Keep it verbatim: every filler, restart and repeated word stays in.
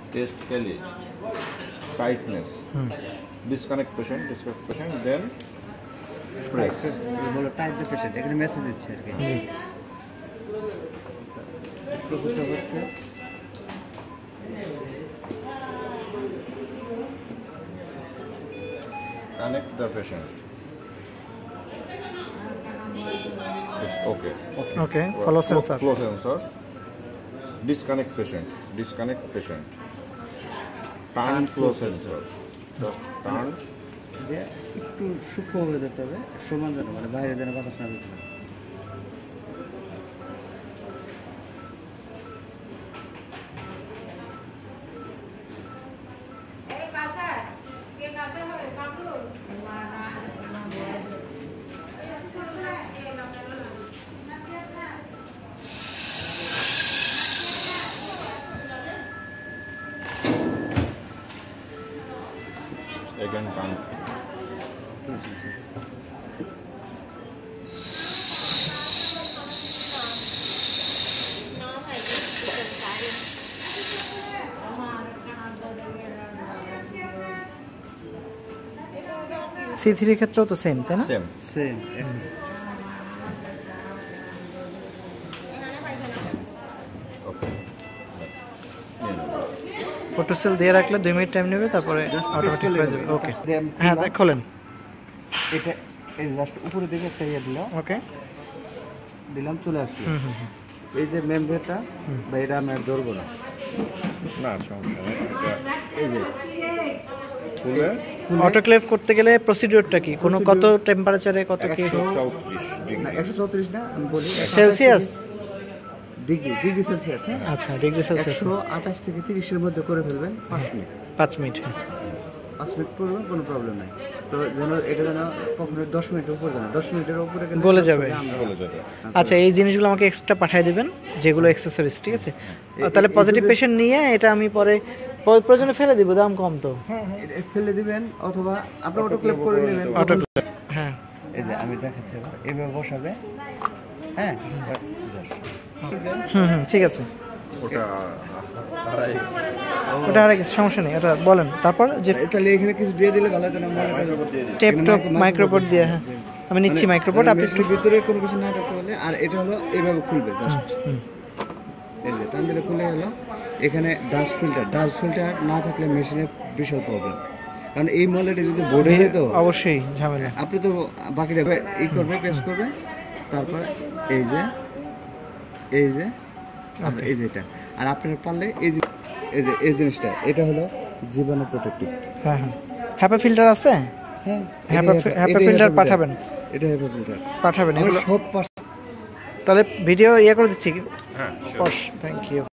Test के लिए tightness, disconnect patient, disconnect patient, then press. बोलो टाइट द पेशेंट, এখানে মেসেজ দিচ্ছে আর কি। জি। প্রসেসটা হচ্ছে connect the patient. It's okay. Okay. Okay. Follow sensor. Flow sensor. Disconnect patient. Disconnect patient. Turn flow sensor. Just turn. যে একটু সূক্ষ্ম হয়ে যেতে হবে, সমান যেন মানে বাইরে যেন বাতাস না যেতে পারে। Again turn. সি থ্রি ক্ষেত্রেও তো সেম তাই না? Same same. ফটোসেল দিয়ে রাখলে দুই মিনিট টাইম নেবে, তারপরে অটোমেটিক হয়ে যাবে। ওকে, হ্যাঁ খোলেন। এটা এই জাস্ট উপরে দিকে একটা ইয়ে দিলাম। ওকে, দিলাম, চলে আসলো। এই যে মেমব্রেনটা বা এটা আমি আর ধরবো না। না সমস্যা নেই। এটা এই যে খুলে অটোক্লেভ করতে গেলে প্রসিডিউরটা কি? কোন কত টেম্পারেচারে কত কি? একশো চৌত্রিশ ডিগ্রি। না একশো চৌত্রিশ না, আমি বলি সেলসিয়াস, ডিগ্রি ডিগ্রি সেলসিয়াস। হ্যাঁ আচ্ছা, ডিগ্রি সেলসিয়াস। একশো আঠাশ থেকে তিরিশের মধ্যে করে ফেলবেন পাঁচ মিনিট। পাঁচ মিনিট হ্যাঁ, পাঁচ মিনিট করবেন, কোনো প্রবলেম নাই। তো যেন এটা যেন কখনো দশ মিনিটের উপরে যেন দশ মিনিটের উপরে গেলে গলে যাবে। বলে যাবে। আচ্ছা, এই জিনিসগুলো আমাকে এক্সট্রা পাঠিয়ে দিবেন, যেগুলো অ্যাক্সেসরিজ, ঠিক আছে? তাহলে পজিটিভ পেশেন্ট নিয়ে এটা আমি পরে প্রয়োজনে ফেলে দিব, দাম কম তো। হ্যাঁ হ্যাঁ ফেলে দিবেন, অথবা আপনি অটোক্লেভ করে নেবেন। অটোক্লেভ, হ্যাঁ। এই যে আমি দেখাচ্ছি, এবার এভাবে বসাবে। হ্যাঁ হুম হুম ঠিক আছে। ওটা হারাই গেছে। ওটা আর কিছু সমস্যা নেই, এটা বলেন। তারপর যে তাহলে এখানে কিছু দিয়ে দিলে ভালো হতো না? টেপ টপ মাইক্রোপোর্ট দিয়ে, হ্যাঁ আমি নিচ্ছি মাইক্রোপোর্ট। আপনি একটু ভিতরে কোনো কিছু না রাখতে পারলে, আর এটা হলো এইভাবে খুলবে জাস্ট। এই যে টান দিলে খুলে গেল। এখানে ডাস্ট ফিল্টার, ডাস্ট ফিল্টার না থাকলে মেশিনের বিশাল প্রবলেম, কারণ এই মলেটে যদি বোর্ডে যেত অবশ্যই ঝামেলা। আপনি তো বাকিটা ই করবে, পেস করবে, তারপর এই যে এই যে আর এই যেটা, আর আপনার পারলে এই যে এই যে এই জিনিসটা, এটা হলো জীবাণু প্রোটেক্টিভ। হ্যাঁ হ্যাঁ, হ্যাপা ফিল্টার আছে? হ্যাঁ, হ্যাপা ফিল্টার পাঠাবেন, এটা হ্যাপা ফিল্টার পাঠাবেন এগুলো সব। তাহলে ভিডিও ইয়ে করে দিচ্ছি। হ্যাঁ, থ্যাংক ইউ।